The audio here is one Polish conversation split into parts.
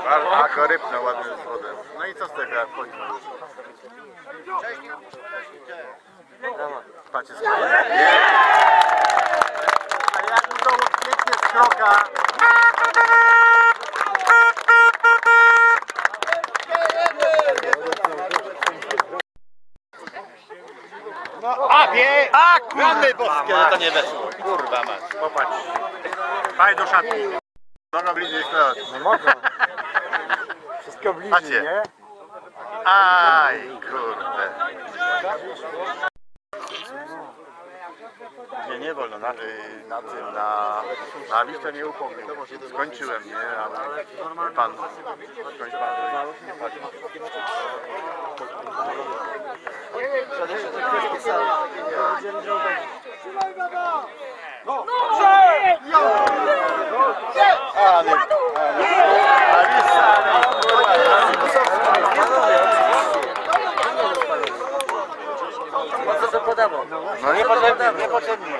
A go rypnął ładnie z wodem. No i co z tego, jak wchodzi? Patrzcie, ale jak mu to pięknie z kroka. A kurwy boskie, no to nie weszło. Kurwa masz. Popatrz. Paj do szatni. Mogą bliżej stać. Nie mogą. Wszystko Patrzcie. bliżej, nie? Aj, kurde. Nie wolno. Na tym, na listę nie upomniał. Skończyłem, nie? Ale pan, skończ pan, nie płaci. Po co to podawał? No niepotrzebnie, niepotrzebnie.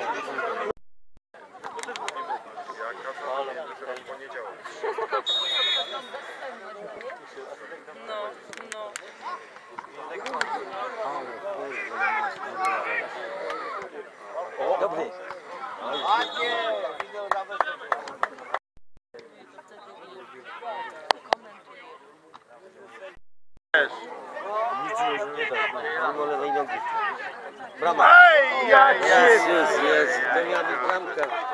Dobry. Nic nie da. Mimo lewej nogi. Brama. Aj, aj, aj. Jest. To miała być bramka.